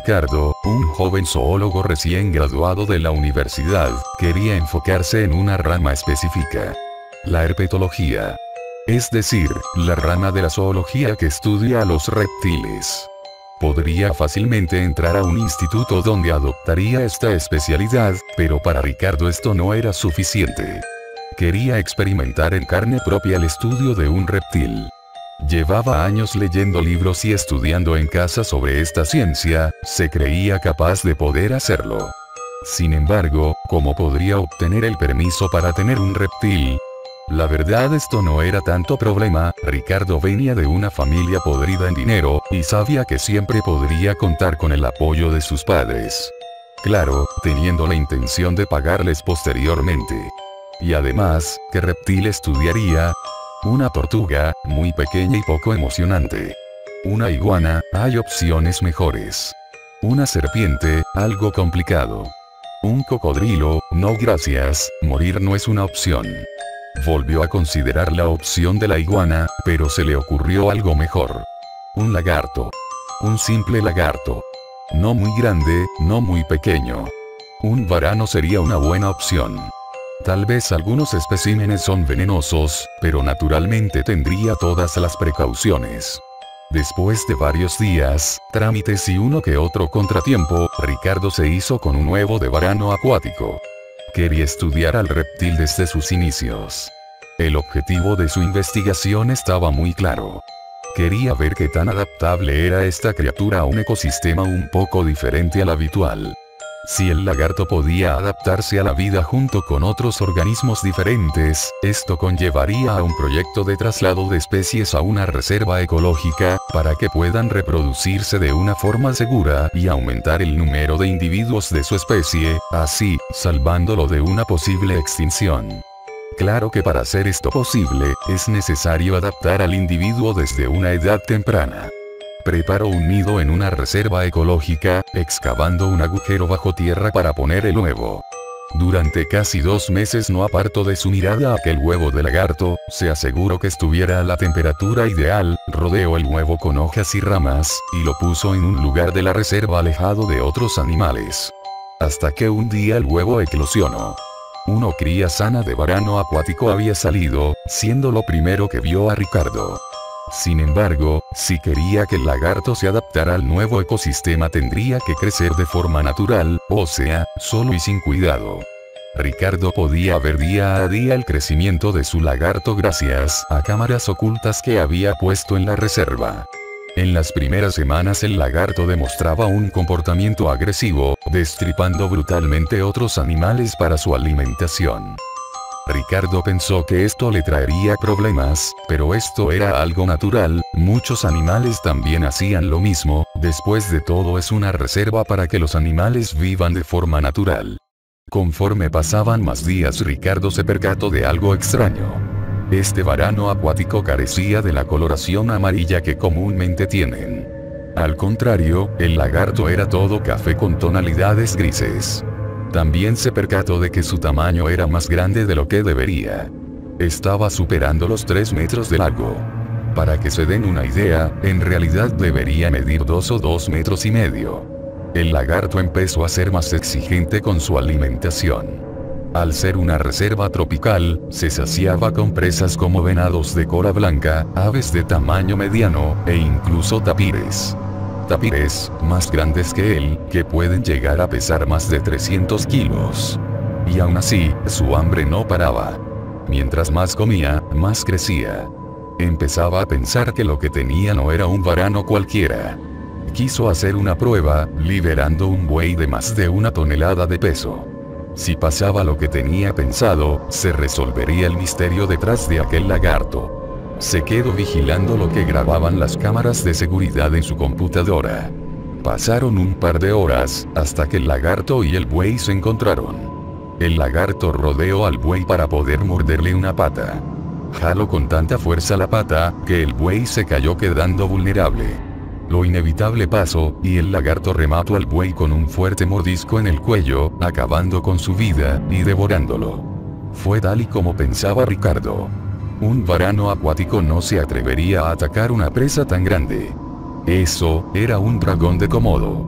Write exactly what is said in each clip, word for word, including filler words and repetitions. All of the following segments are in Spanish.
Ricardo, un joven zoólogo recién graduado de la universidad, quería enfocarse en una rama específica: la herpetología. Es decir, la rama de la zoología que estudia a los reptiles. Podría fácilmente entrar a un instituto donde adoptaría esta especialidad, pero para Ricardo esto no era suficiente. Quería experimentar en carne propia el estudio de un reptil. Llevaba años leyendo libros y estudiando en casa sobre esta ciencia, se creía capaz de poder hacerlo. Sin embargo, ¿cómo podría obtener el permiso para tener un reptil? La verdad, esto no era tanto problema. Ricardo venía de una familia podrida en dinero, y sabía que siempre podría contar con el apoyo de sus padres. Claro, teniendo la intención de pagarles posteriormente. Y además, ¿qué reptil estudiaría? Una tortuga, muy pequeña y poco emocionante. Una iguana, hay opciones mejores. Una serpiente, algo complicado. Un cocodrilo, no gracias, morir no es una opción. Volvió a considerar la opción de la iguana, pero se le ocurrió algo mejor. Un lagarto. Un simple lagarto. No muy grande, no muy pequeño. Un varano sería una buena opción. Tal vez algunos especímenes son venenosos, pero naturalmente tendría todas las precauciones. Después de varios días, trámites y uno que otro contratiempo, Ricardo se hizo con un huevo de varano acuático. Quería estudiar al reptil desde sus inicios. El objetivo de su investigación estaba muy claro. Quería ver qué tan adaptable era esta criatura a un ecosistema un poco diferente al habitual. Si el lagarto podía adaptarse a la vida junto con otros organismos diferentes, esto conllevaría a un proyecto de traslado de especies a una reserva ecológica, para que puedan reproducirse de una forma segura y aumentar el número de individuos de su especie, así, salvándolo de una posible extinción. Claro que para hacer esto posible, es necesario adaptar al individuo desde una edad temprana. Preparó un nido en una reserva ecológica, excavando un agujero bajo tierra para poner el huevo. Durante casi dos meses no apartó de su mirada aquel huevo de lagarto, se aseguró que estuviera a la temperatura ideal, rodeó el huevo con hojas y ramas, y lo puso en un lugar de la reserva alejado de otros animales. Hasta que un día el huevo eclosionó. Una cría sana de varano acuático había salido, siendo lo primero que vio a Ricardo. Sin embargo, si quería que el lagarto se adaptara al nuevo ecosistema tendría que crecer de forma natural, o sea, solo y sin cuidado. Ricardo podía ver día a día el crecimiento de su lagarto gracias a cámaras ocultas que había puesto en la reserva. En las primeras semanas el lagarto demostraba un comportamiento agresivo, destripando brutalmente otros animales para su alimentación. Ricardo pensó que esto le traería problemas, pero esto era algo natural, muchos animales también hacían lo mismo, después de todo es una reserva para que los animales vivan de forma natural. Conforme pasaban más días Ricardo se percató de algo extraño. Este varano acuático carecía de la coloración amarilla que comúnmente tienen. Al contrario, el lagarto era todo café con tonalidades grises. También se percató de que su tamaño era más grande de lo que debería. Estaba superando los tres metros de largo. Para que se den una idea, en realidad debería medir dos o dos metros y medio. El lagarto empezó a ser más exigente con su alimentación. Al ser una reserva tropical, se saciaba con presas como venados de cola blanca, aves de tamaño mediano, e incluso tapires. Tapires, más grandes que él, que pueden llegar a pesar más de trescientos kilos. Y aún así, su hambre no paraba. Mientras más comía, más crecía. Empezaba a pensar que lo que tenía no era un varano cualquiera. Quiso hacer una prueba, liberando un buey de más de una tonelada de peso. Si pasaba lo que tenía pensado, se resolvería el misterio detrás de aquel lagarto. Se quedó vigilando lo que grababan las cámaras de seguridad en su computadora. Pasaron un par de horas, hasta que el lagarto y el buey se encontraron. El lagarto rodeó al buey para poder morderle una pata. Jaló con tanta fuerza la pata, que el buey se cayó quedando vulnerable. Lo inevitable pasó, y el lagarto remató al buey con un fuerte mordisco en el cuello, acabando con su vida, y devorándolo. Fue tal y como pensaba Ricardo. Un varano acuático no se atrevería a atacar una presa tan grande. Eso, era un dragón de Komodo.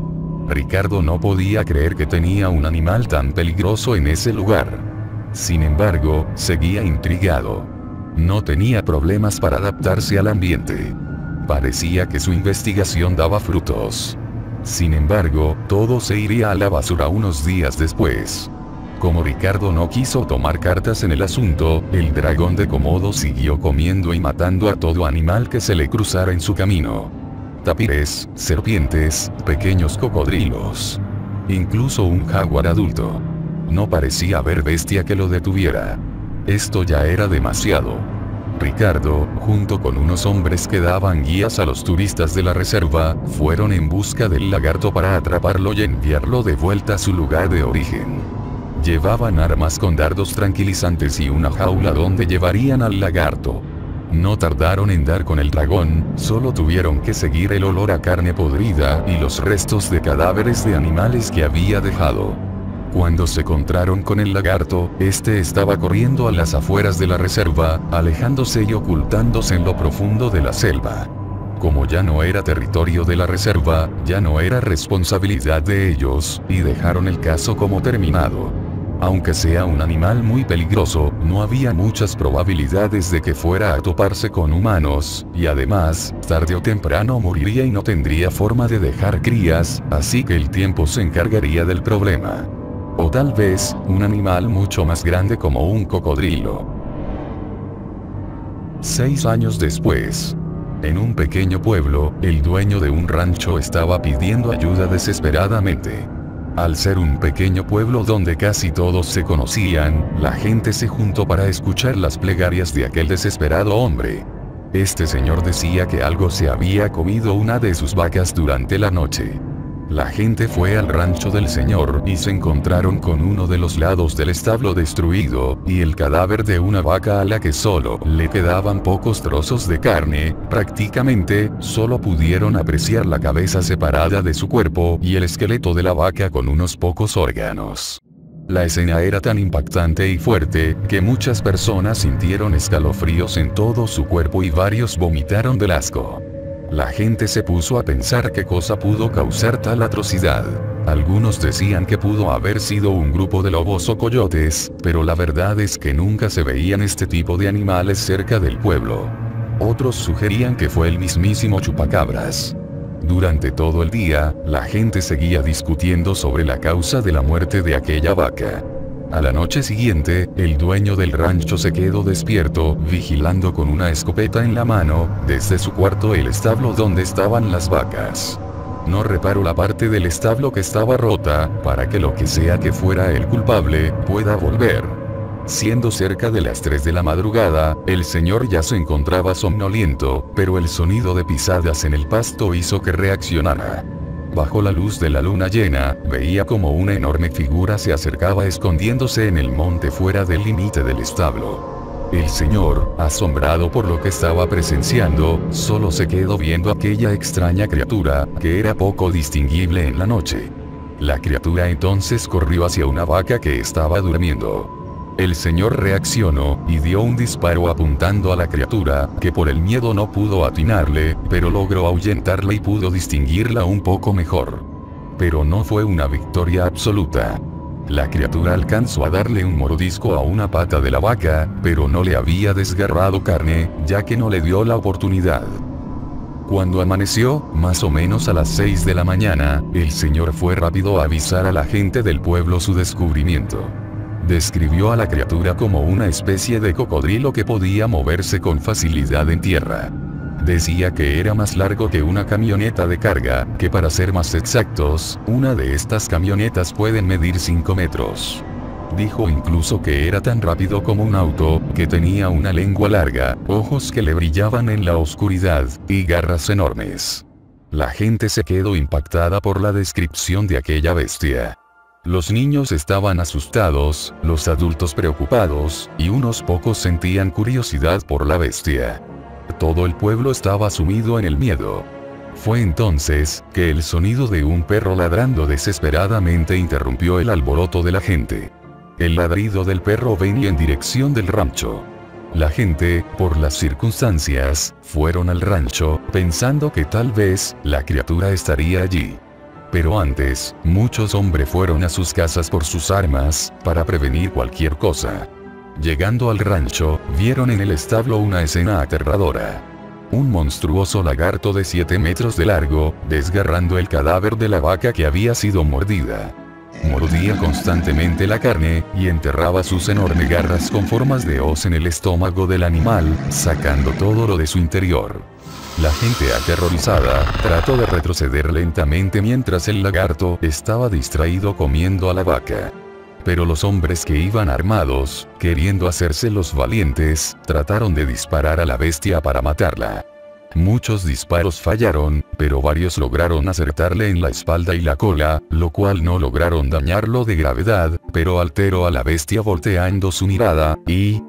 Ricardo no podía creer que tenía un animal tan peligroso en ese lugar. Sin embargo, seguía intrigado. No tenía problemas para adaptarse al ambiente. Parecía que su investigación daba frutos. Sin embargo, todo se iría a la basura unos días después. Como Ricardo no quiso tomar cartas en el asunto, el dragón de Komodo siguió comiendo y matando a todo animal que se le cruzara en su camino. Tapires, serpientes, pequeños cocodrilos. Incluso un jaguar adulto. No parecía haber bestia que lo detuviera. Esto ya era demasiado. Ricardo, junto con unos hombres que daban guías a los turistas de la reserva, fueron en busca del lagarto para atraparlo y enviarlo de vuelta a su lugar de origen. Llevaban armas con dardos tranquilizantes y una jaula donde llevarían al lagarto. No tardaron en dar con el dragón, solo tuvieron que seguir el olor a carne podrida y los restos de cadáveres de animales que había dejado. Cuando se encontraron con el lagarto, este estaba corriendo a las afueras de la reserva, alejándose y ocultándose en lo profundo de la selva. Como ya no era territorio de la reserva, ya no era responsabilidad de ellos, y dejaron el caso como terminado. Aunque sea un animal muy peligroso, no había muchas probabilidades de que fuera a toparse con humanos, y además, tarde o temprano moriría y no tendría forma de dejar crías, así que el tiempo se encargaría del problema. O tal vez, un animal mucho más grande como un cocodrilo. Seis años después. En un pequeño pueblo, el dueño de un rancho estaba pidiendo ayuda desesperadamente. Al ser un pequeño pueblo donde casi todos se conocían, la gente se juntó para escuchar las plegarias de aquel desesperado hombre. Este señor decía que algo se había comido una de sus vacas durante la noche. La gente fue al rancho del señor y se encontraron con uno de los lados del establo destruido, y el cadáver de una vaca a la que solo le quedaban pocos trozos de carne. Prácticamente, solo pudieron apreciar la cabeza separada de su cuerpo y el esqueleto de la vaca con unos pocos órganos. La escena era tan impactante y fuerte, que muchas personas sintieron escalofríos en todo su cuerpo y varios vomitaron del asco. La gente se puso a pensar qué cosa pudo causar tal atrocidad. Algunos decían que pudo haber sido un grupo de lobos o coyotes, pero la verdad es que nunca se veían este tipo de animales cerca del pueblo. Otros sugerían que fue el mismísimo chupacabras. Durante todo el día, la gente seguía discutiendo sobre la causa de la muerte de aquella vaca. A la noche siguiente, el dueño del rancho se quedó despierto, vigilando con una escopeta en la mano, desde su cuarto el establo donde estaban las vacas. No reparó la parte del establo que estaba rota, para que lo que sea que fuera el culpable, pueda volver. Siendo cerca de las tres de la madrugada, el señor ya se encontraba somnoliento, pero el sonido de pisadas en el pasto hizo que reaccionara. Bajo la luz de la luna llena, veía como una enorme figura se acercaba escondiéndose en el monte fuera del límite del establo. El señor, asombrado por lo que estaba presenciando, solo se quedó viendo aquella extraña criatura, que era poco distinguible en la noche. La criatura entonces corrió hacia una vaca que estaba durmiendo. El señor reaccionó, y dio un disparo apuntando a la criatura, que por el miedo no pudo atinarle, pero logró ahuyentarla y pudo distinguirla un poco mejor. Pero no fue una victoria absoluta. La criatura alcanzó a darle un mordisco a una pata de la vaca, pero no le había desgarrado carne, ya que no le dio la oportunidad. Cuando amaneció, más o menos a las seis de la mañana, el señor fue rápido a avisar a la gente del pueblo su descubrimiento. Describió a la criatura como una especie de cocodrilo que podía moverse con facilidad en tierra. Decía que era más largo que una camioneta de carga, que para ser más exactos, una de estas camionetas pueden medir cinco metros. Dijo incluso que era tan rápido como un auto, que tenía una lengua larga, ojos que le brillaban en la oscuridad, y garras enormes. La gente se quedó impactada por la descripción de aquella bestia. Los niños estaban asustados, los adultos preocupados, y unos pocos sentían curiosidad por la bestia. Todo el pueblo estaba sumido en el miedo. Fue entonces, que el sonido de un perro ladrando desesperadamente interrumpió el alboroto de la gente. El ladrido del perro venía en dirección del rancho. La gente, por las circunstancias, fueron al rancho, pensando que tal vez, la criatura estaría allí. Pero antes, muchos hombres fueron a sus casas por sus armas, para prevenir cualquier cosa. Llegando al rancho, vieron en el establo una escena aterradora. Un monstruoso lagarto de siete metros de largo, desgarrando el cadáver de la vaca que había sido mordida. Mordía constantemente la carne, y enterraba sus enormes garras con formas de hoz en el estómago del animal, sacando todo lo de su interior. La gente aterrorizada, trató de retroceder lentamente mientras el lagarto estaba distraído comiendo a la vaca. Pero los hombres que iban armados, queriendo hacerse los valientes, trataron de disparar a la bestia para matarla. Muchos disparos fallaron, pero varios lograron acertarle en la espalda y la cola, lo cual no lograron dañarlo de gravedad, pero alteró a la bestia volteando su mirada, y...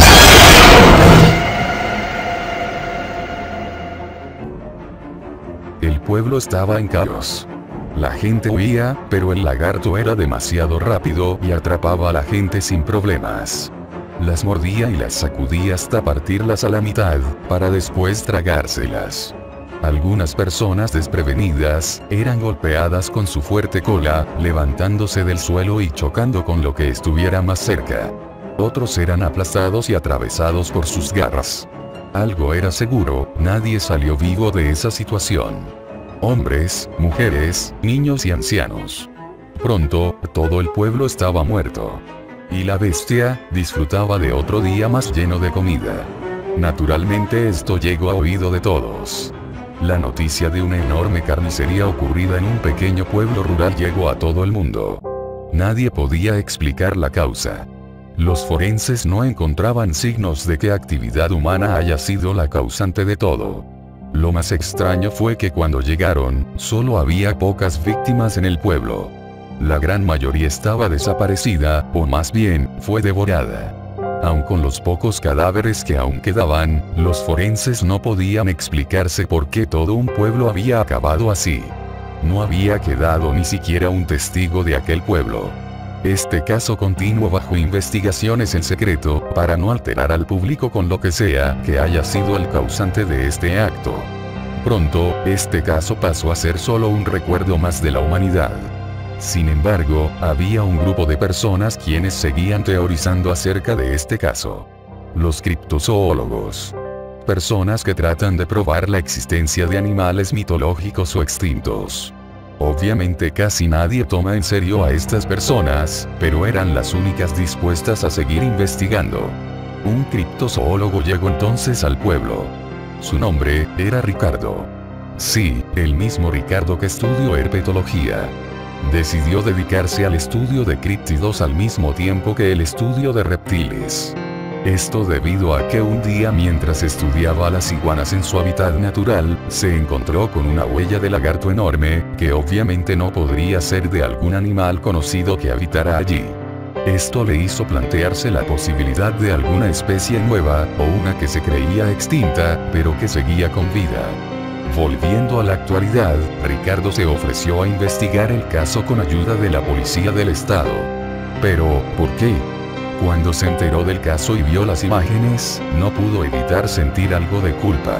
el pueblo estaba en caos. La gente huía, pero el lagarto era demasiado rápido y atrapaba a la gente sin problemas. Las mordía y las sacudía hasta partirlas a la mitad, para después tragárselas. Algunas personas desprevenidas, eran golpeadas con su fuerte cola, levantándose del suelo y chocando con lo que estuviera más cerca. Otros eran aplastados y atravesados por sus garras. Algo era seguro, nadie salió vivo de esa situación. Hombres, mujeres, niños y ancianos. Pronto, todo el pueblo estaba muerto. Y la bestia, disfrutaba de otro día más lleno de comida. Naturalmente esto llegó a oído de todos. La noticia de una enorme carnicería ocurrida en un pequeño pueblo rural llegó a todo el mundo. Nadie podía explicar la causa. Los forenses no encontraban signos de que actividad humana haya sido la causante de todo. Lo más extraño fue que cuando llegaron, solo había pocas víctimas en el pueblo. La gran mayoría estaba desaparecida, o más bien, fue devorada. Aun con los pocos cadáveres que aún quedaban, los forenses no podían explicarse por qué todo un pueblo había acabado así. No había quedado ni siquiera un testigo de aquel pueblo. Este caso continuó bajo investigaciones en secreto, para no alterar al público con lo que sea que haya sido el causante de este acto. Pronto, este caso pasó a ser solo un recuerdo más de la humanidad. Sin embargo, había un grupo de personas quienes seguían teorizando acerca de este caso. Los criptozoólogos. Personas que tratan de probar la existencia de animales mitológicos o extintos. Obviamente casi nadie toma en serio a estas personas, pero eran las únicas dispuestas a seguir investigando. Un criptozoólogo llegó entonces al pueblo. Su nombre era Ricardo. Sí, el mismo Ricardo que estudió herpetología. Decidió dedicarse al estudio de críptidos al mismo tiempo que el estudio de reptiles. Esto debido a que un día mientras estudiaba a las iguanas en su hábitat natural, se encontró con una huella de lagarto enorme, que obviamente no podría ser de algún animal conocido que habitara allí. Esto le hizo plantearse la posibilidad de alguna especie nueva, o una que se creía extinta, pero que seguía con vida. Volviendo a la actualidad, Ricardo se ofreció a investigar el caso con ayuda de la policía del estado. Pero, ¿por qué? Cuando se enteró del caso y vio las imágenes, no pudo evitar sentir algo de culpa.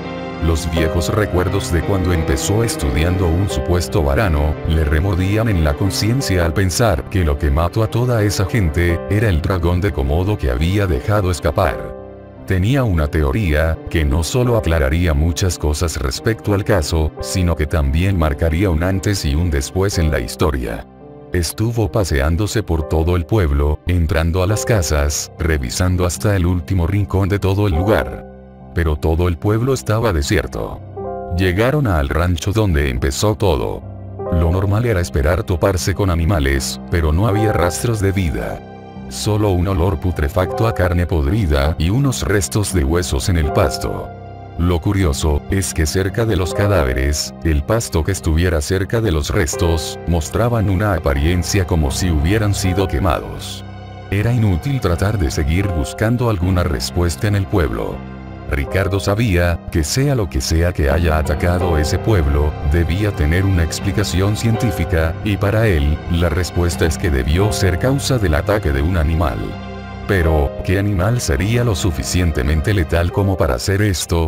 Los viejos recuerdos de cuando empezó estudiando un supuesto varano, le remordían en la conciencia al pensar que lo que mató a toda esa gente, era el dragón de Komodo que había dejado escapar. Tenía una teoría, que no solo aclararía muchas cosas respecto al caso, sino que también marcaría un antes y un después en la historia. Estuvo paseándose por todo el pueblo, entrando a las casas, revisando hasta el último rincón de todo el lugar. Pero todo el pueblo estaba desierto. Llegaron al rancho donde empezó todo. Lo normal era esperar toparse con animales, pero no había rastros de vida. Solo un olor putrefacto a carne podrida y unos restos de huesos en el pasto. Lo curioso, es que cerca de los cadáveres, el pasto que estuviera cerca de los restos, mostraban una apariencia como si hubieran sido quemados. Era inútil tratar de seguir buscando alguna respuesta en el pueblo. Ricardo sabía, que sea lo que sea que haya atacado ese pueblo, debía tener una explicación científica, y para él, la respuesta es que debió ser causa del ataque de un animal. Pero, ¿qué animal sería lo suficientemente letal como para hacer esto?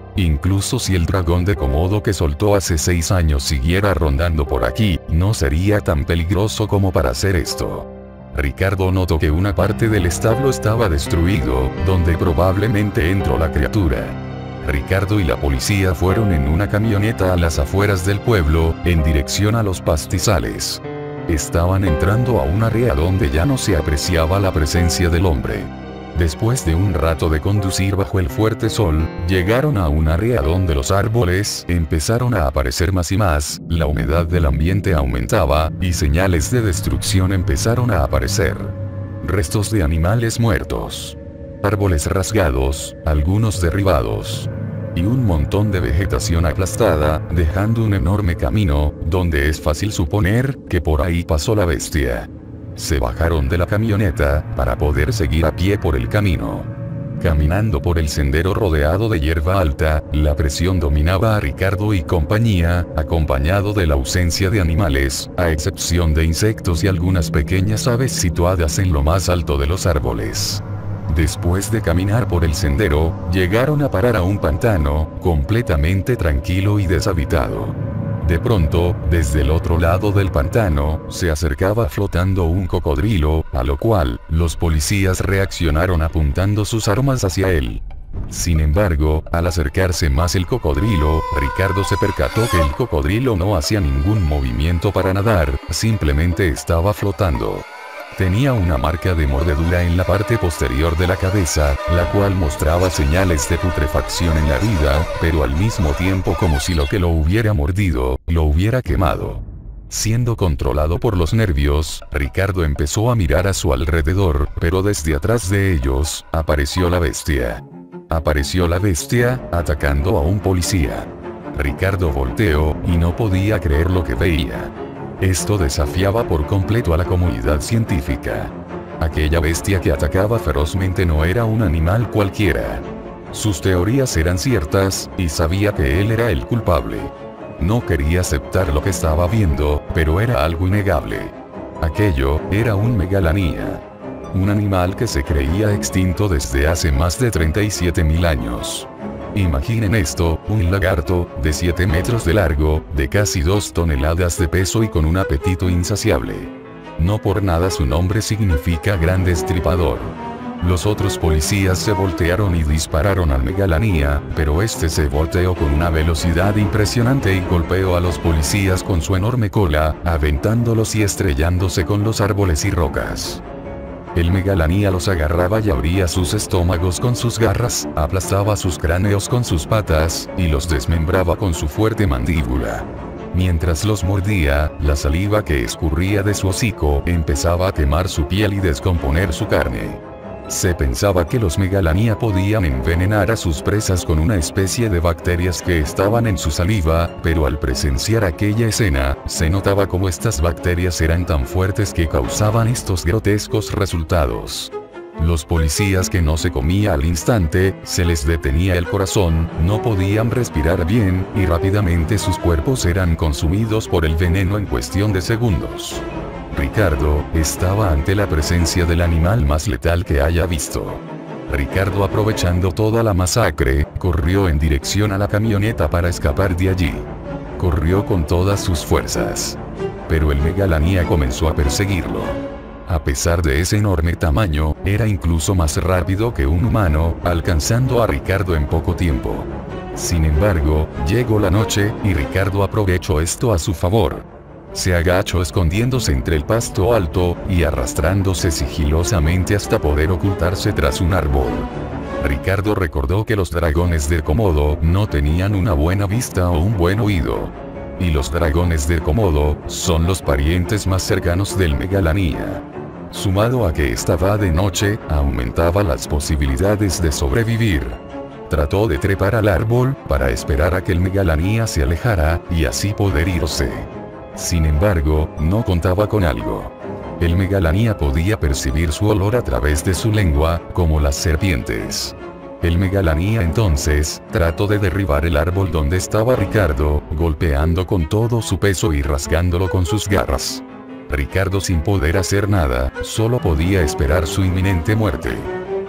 Incluso si el dragón de Komodo que soltó hace seis años siguiera rondando por aquí, no sería tan peligroso como para hacer esto. Ricardo notó que una parte del establo estaba destruido, donde probablemente entró la criatura. Ricardo y la policía fueron en una camioneta a las afueras del pueblo, en dirección a los pastizales. Estaban entrando a un área donde ya no se apreciaba la presencia del hombre. Después de un rato de conducir bajo el fuerte sol, llegaron a un área donde los árboles empezaron a aparecer más y más, la humedad del ambiente aumentaba, y señales de destrucción empezaron a aparecer. Restos de animales muertos. Árboles rasgados, algunos derribados. Y un montón de vegetación aplastada, dejando un enorme camino, donde es fácil suponer que por ahí pasó la bestia. Se bajaron de la camioneta, para poder seguir a pie por el camino. Caminando por el sendero rodeado de hierba alta, la presión dominaba a Ricardo y compañía, acompañado de la ausencia de animales, a excepción de insectos y algunas pequeñas aves situadas en lo más alto de los árboles. Después de caminar por el sendero, llegaron a parar a un pantano, completamente tranquilo y deshabitado. De pronto, desde el otro lado del pantano, se acercaba flotando un cocodrilo, a lo cual, los policías reaccionaron apuntando sus armas hacia él. Sin embargo, al acercarse más el cocodrilo, Ricardo se percató que el cocodrilo no hacía ningún movimiento para nadar, simplemente estaba flotando. Tenía una marca de mordedura en la parte posterior de la cabeza, la cual mostraba señales de putrefacción en la herida, pero al mismo tiempo como si lo que lo hubiera mordido, lo hubiera quemado. Siendo controlado por los nervios, Ricardo empezó a mirar a su alrededor, pero desde atrás de ellos, apareció la bestia. Apareció la bestia, atacando a un policía. Ricardo volteó, y no podía creer lo que veía. Esto desafiaba por completo a la comunidad científica. Aquella bestia que atacaba ferozmente no era un animal cualquiera. Sus teorías eran ciertas, y sabía que él era el culpable. No quería aceptar lo que estaba viendo, pero era algo innegable. Aquello era un megalanía. Un animal que se creía extinto desde hace más de treinta y siete mil años. Imaginen esto, un lagarto, de siete metros de largo, de casi dos toneladas de peso y con un apetito insaciable. No por nada su nombre significa gran destripador. Los otros policías se voltearon y dispararon al megalanía, pero este se volteó con una velocidad impresionante y golpeó a los policías con su enorme cola, aventándolos y estrellándose con los árboles y rocas. El megalanía los agarraba y abría sus estómagos con sus garras, aplastaba sus cráneos con sus patas, y los desmembraba con su fuerte mandíbula. Mientras los mordía, la saliva que escurría de su hocico empezaba a quemar su piel y descomponer su carne. Se pensaba que los megalanía podían envenenar a sus presas con una especie de bacterias que estaban en su saliva, pero al presenciar aquella escena, se notaba cómo estas bacterias eran tan fuertes que causaban estos grotescos resultados. Los policías que no se comía al instante, se les detenía el corazón, no podían respirar bien, y rápidamente sus cuerpos eran consumidos por el veneno en cuestión de segundos. Ricardo estaba ante la presencia del animal más letal que haya visto. Ricardo, aprovechando toda la masacre, corrió en dirección a la camioneta para escapar de allí. Corrió con todas sus fuerzas. Pero el megalanía comenzó a perseguirlo. A pesar de ese enorme tamaño, era incluso más rápido que un humano, alcanzando a Ricardo en poco tiempo. Sin embargo, llegó la noche, y Ricardo aprovechó esto a su favor. Se agachó escondiéndose entre el pasto alto, y arrastrándose sigilosamente hasta poder ocultarse tras un árbol. Ricardo recordó que los dragones de Komodo no tenían una buena vista o un buen oído. Y los dragones de Komodo son los parientes más cercanos del megalanía. Sumado a que estaba de noche, aumentaba las posibilidades de sobrevivir. Trató de trepar al árbol, para esperar a que el megalanía se alejara, y así poder irse. Sin embargo, no contaba con algo. El megalanía podía percibir su olor a través de su lengua, como las serpientes. El megalanía entonces, trató de derribar el árbol donde estaba Ricardo, golpeando con todo su peso y rasgándolo con sus garras. Ricardo, sin poder hacer nada, solo podía esperar su inminente muerte.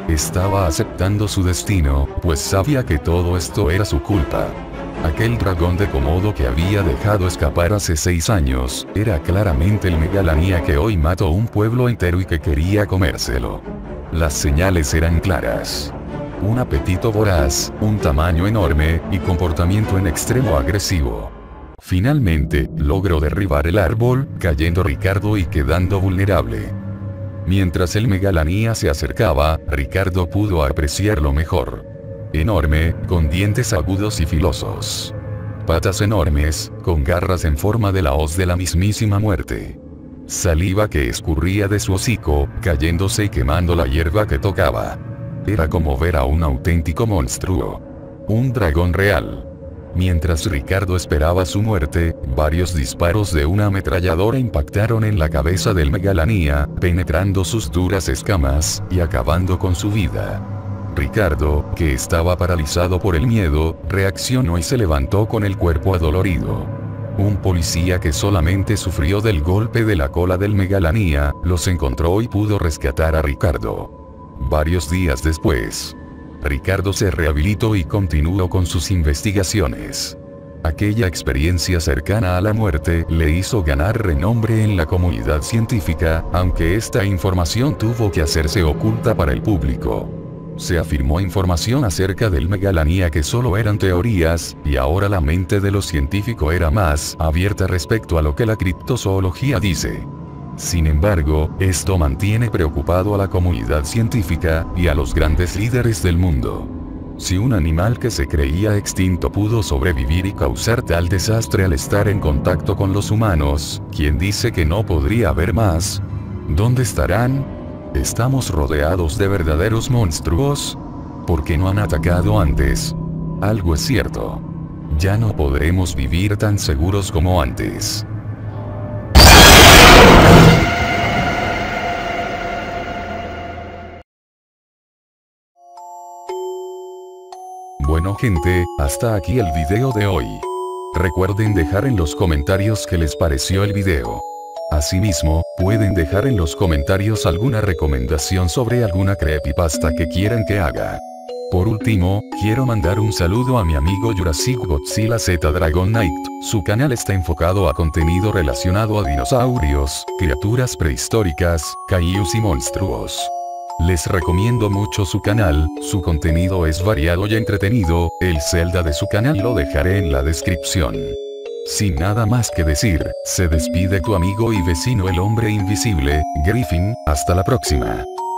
Estaba aceptando su destino, pues sabía que todo esto era su culpa. Aquel dragón de Komodo que había dejado escapar hace seis años, era claramente el Megalania que hoy mató un pueblo entero y que quería comérselo. Las señales eran claras. Un apetito voraz, un tamaño enorme, y comportamiento en extremo agresivo. Finalmente, logró derribar el árbol, cayendo Ricardo y quedando vulnerable. Mientras el Megalania se acercaba, Ricardo pudo apreciarlo mejor. Enorme, con dientes agudos y filosos. Patas enormes, con garras en forma de la hoz de la mismísima muerte. Saliva que escurría de su hocico, cayéndose y quemando la hierba que tocaba. Era como ver a un auténtico monstruo. Un dragón real. Mientras Ricardo esperaba su muerte, varios disparos de una ametralladora impactaron en la cabeza del Megalania, penetrando sus duras escamas, y acabando con su vida. Ricardo, que estaba paralizado por el miedo, reaccionó y se levantó con el cuerpo adolorido. Un policía que solamente sufrió del golpe de la cola del Megalania, los encontró y pudo rescatar a Ricardo. Varios días después, Ricardo se rehabilitó y continuó con sus investigaciones. Aquella experiencia cercana a la muerte le hizo ganar renombre en la comunidad científica, aunque esta información tuvo que hacerse oculta para el público. Se afirmó información acerca del Megalania que solo eran teorías, y ahora la mente de los científicos era más abierta respecto a lo que la criptozoología dice. Sin embargo, esto mantiene preocupado a la comunidad científica, y a los grandes líderes del mundo. Si un animal que se creía extinto pudo sobrevivir y causar tal desastre al estar en contacto con los humanos, ¿quién dice que no podría haber más? ¿Dónde estarán? ¿Estamos rodeados de verdaderos monstruos? ¿Por qué no han atacado antes? Algo es cierto. Ya no podremos vivir tan seguros como antes. Bueno gente, hasta aquí el video de hoy. Recuerden dejar en los comentarios qué les pareció el video. Asimismo, pueden dejar en los comentarios alguna recomendación sobre alguna creepypasta que quieran que haga. Por último, quiero mandar un saludo a mi amigo Jurassic Godzilla Z Dragon Knight. Su canal está enfocado a contenido relacionado a dinosaurios, criaturas prehistóricas, kaijus y monstruos. Les recomiendo mucho su canal, su contenido es variado y entretenido, el Zelda de su canal lo dejaré en la descripción. Sin nada más que decir, se despide tu amigo y vecino el hombre invisible, Griffin, hasta la próxima.